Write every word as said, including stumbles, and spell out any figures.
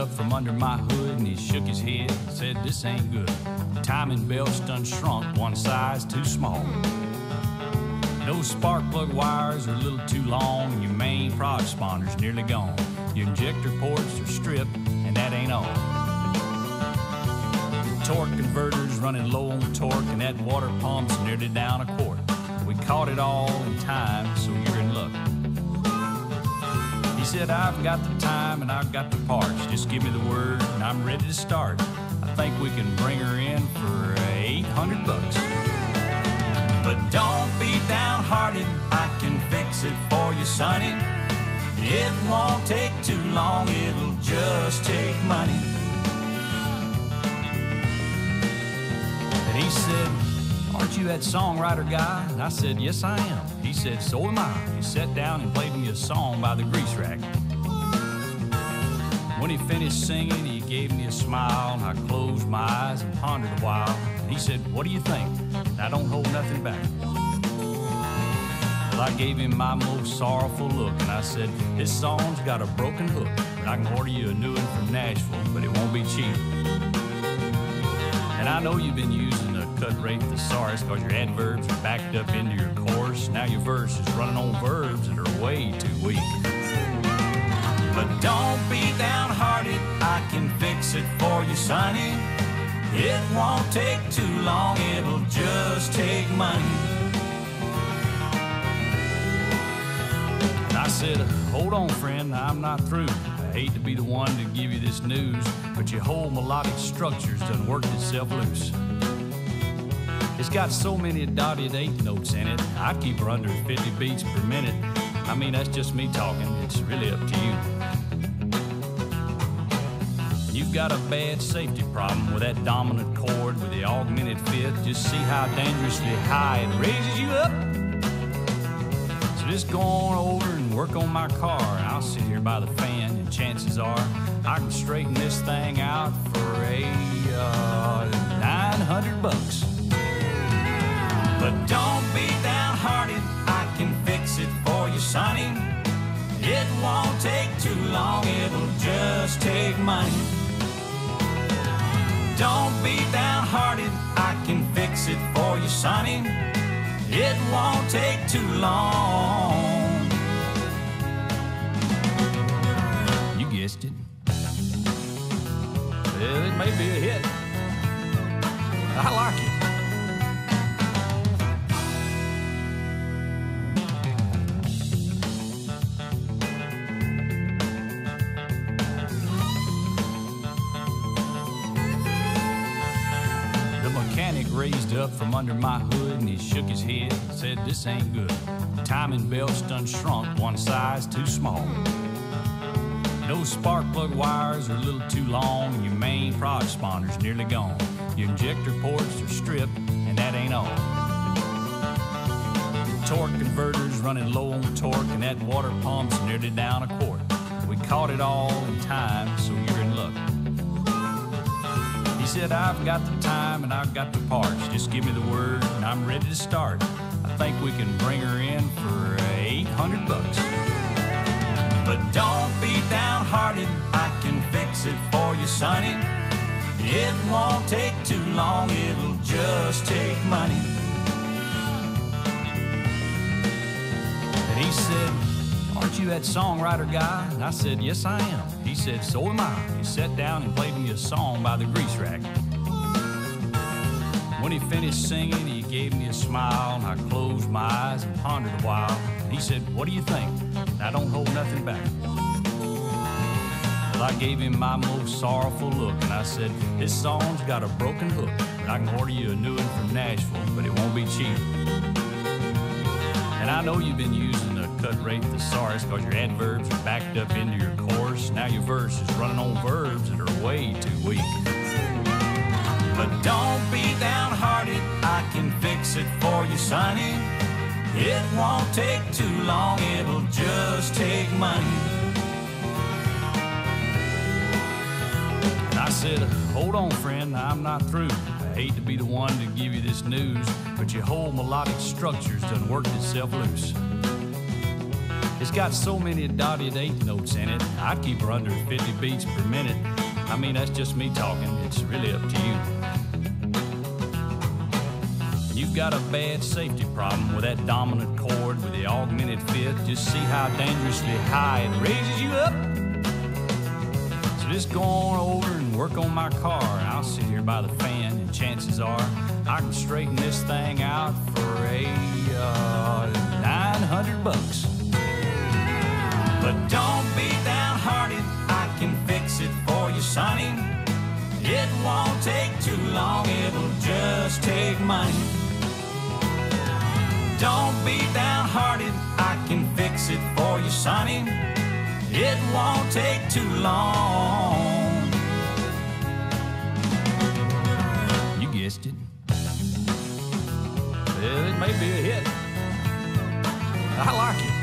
up from under my hood and he shook his head and said, "This ain't good. The timing belt's done shrunk one size too small. Those spark plug wires are a little too long and your main prod sponder's nearly gone. Your injector ports are stripped and that ain't all. The torque converter's running low on torque and that water pump's nearly down a quart. We caught it all in time, so you're in luck." He said, "I've got the time and I've got the parts. Just give me the word and I'm ready to start. I think we can bring her in for eight hundred bucks. But don't be downhearted, I can fix it for you, sonny. It won't take too long, it'll just take money." And he said, "Aren't you that songwriter guy?" And I said, "Yes, I am." He said, "So am I." He sat down and played me a song by the grease rack. When he finished singing, he gave me a smile, and I closed my eyes and pondered a while. And he said, "What do you think?" And I don't hold nothing back. Well, I gave him my most sorrowful look, and I said, "This song's got a broken hook, and I can order you a new one from Nashville, but it won't be cheap. And I know you've been using a cut rate thesaurus because your adverbs are backed up into your chorus. Now your verse is running on verbs that are way too weak. But don't be downhearted, I can fix it for you, sonny. It won't take too long, it'll just take money." And I said, "Hold on, friend, I'm not through. I hate to be the one to give you this news, but your whole melodic structure's done worked itself loose. It's got so many dotted eighth notes in it, I'd keep her under fifty beats per minute. I mean, that's just me talking, it's really up to you. You've got a bad safety problem with that dominant chord with the augmented fifth. Just see how dangerously high it raises you up. So just go on over and work on my car, and I'll sit here by the fan, and chances are I can straighten this thing out for a uh, nine hundred bucks. But don't be downhearted, I can fix it for you, sonny. It won't take too long, it'll just take money. Don't be downhearted, I can fix it for you, sonny. It won't take too long." You guessed it. Well, it may be a hit. I like it. Raised up from under my hood and he shook his head and said, "This ain't good. The timing belt's done shrunk one size too small. Those spark plug wires are a little too long and your main prod sponder's nearly gone. Your injector ports are stripped and that ain't all. The torque converter's running low on torque and that water pump's nearly down a quart. We caught it all in time, so you're in luck." He said, "I've got the time and I've got the parts. Just give me the word and I'm ready to start. I think we can bring her in for eight hundred bucks. But don't be downhearted, I can fix it for you, sonny. It won't take too long, it'll just take money." And he said, "Aren't you that songwriter guy?" And I said, "Yes, I am." He said, "So am I." He sat down and played me a song by the grease rack. When he finished singing, he gave me a smile, and I closed my eyes and pondered a while. And he said, "What do you think?" And I don't hold nothing back. Well, I gave him my most sorrowful look, and I said, "This song's got a broken hook, and I can order you a new one from Nashville, but it won't be cheap. And I know you've been using a cut rate thesaurus because your adverbs are backed up into your chorus. Now your verse is running on verbs that are way too weak. But don't be downhearted, I can fix it for you, sonny. It won't take too long, it'll just take money." And I said, "Hold on, friend, I'm not through. I hate to be the one to give you this news, but your whole melodic structure's done worked itself loose. It's got so many dotted eighth notes in it, I'd keep her under fifty beats per minute. I mean, that's just me talking, it's really up to you. You've got a bad safety problem with that dominant chord with the augmented fifth. Just see how dangerously high it raises you up. So just go on over and work on my car, and I'll sit here by the fan, and chances are I can straighten this thing out for a uh, nine hundred bucks. But don't be downhearted, I can fix it for you, sonny. It won't take too long, it'll just take money. Don't be downhearted, I can fix it for you, sonny. It won't take too long. You guessed it. Well, it may be a hit. I like it.